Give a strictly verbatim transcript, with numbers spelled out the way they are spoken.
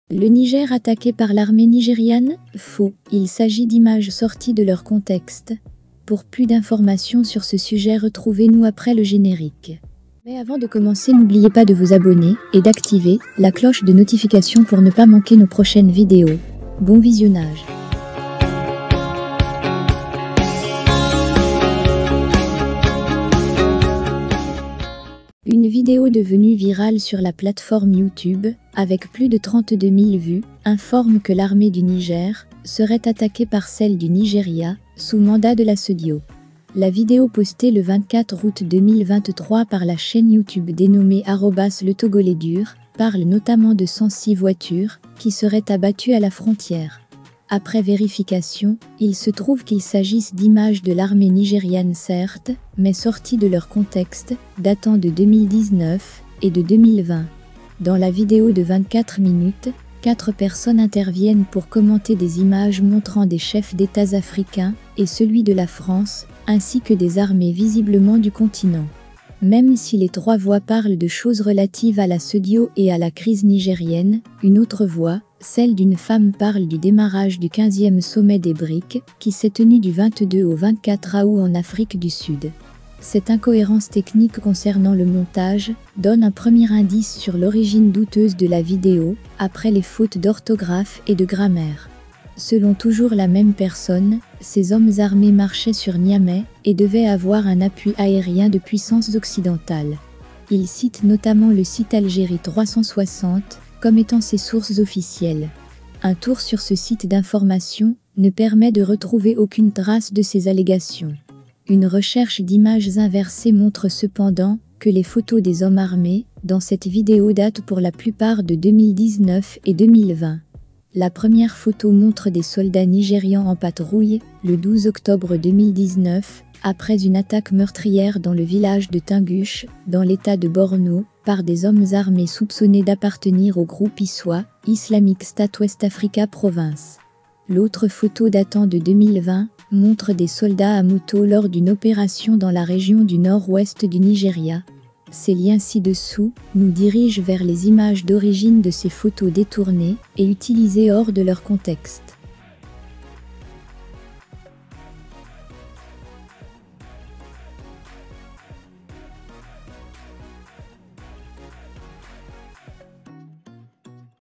Le Niger attaqué par l'armée nigériane? Faux, il s'agit d'images sorties de leur contexte. Pour plus d'informations sur ce sujet, retrouvez-nous après le générique. Mais avant de commencer, n'oubliez pas de vous abonner et d'activer la cloche de notification pour ne pas manquer nos prochaines vidéos. Bon visionnage. Une vidéo devenue virale sur la plateforme YouTube, avec plus de trente-deux mille vues, informe que l'armée du Niger serait attaquée par celle du Nigeria, sous mandat de la SEDIO. La vidéo postée le vingt-quatre août deux mille vingt-trois par la chaîne YouTube dénommée arobase le Togolais dur parle notamment de cent six voitures qui seraient abattues à la frontière. Après vérification, il se trouve qu'il s'agisse d'images de l'armée nigériane certes, mais sorties de leur contexte, datant de deux mille dix-neuf et de deux mille vingt. Dans la vidéo de vingt-quatre minutes, quatre personnes interviennent pour commenter des images montrant des chefs d'États africains et celui de la France, ainsi que des armées visiblement du continent. Même si les trois voix parlent de choses relatives à la SEDIO et à la crise nigérienne, une autre voix, celle d'une femme, parle du démarrage du quinzième sommet des BRICS, qui s'est tenu du vingt-deux au vingt-quatre août en Afrique du Sud. Cette incohérence technique concernant le montage donne un premier indice sur l'origine douteuse de la vidéo, après les fautes d'orthographe et de grammaire. Selon toujours la même personne, ces hommes armés marchaient sur Niamey et devaient avoir un appui aérien de puissance occidentale. Il cite notamment le site Algérie trois cent soixante comme étant ses sources officielles. Un tour sur ce site d'information ne permet de retrouver aucune trace de ces allégations. Une recherche d'images inversées montre cependant que les photos des hommes armés dans cette vidéo datent pour la plupart de deux mille dix-neuf et deux mille vingt. La première photo montre des soldats nigérians en patrouille, le douze octobre deux mille dix-neuf, après une attaque meurtrière dans le village de Tingush, dans l'état de Borno, par des hommes armés soupçonnés d'appartenir au groupe Issois, Islamic State West Africa Province. L'autre photo datant de deux mille vingt montre des soldats à moto lors d'une opération dans la région du nord-ouest du Nigeria. Ces liens ci-dessous nous dirigent vers les images d'origine de ces photos détournées et utilisées hors de leur contexte.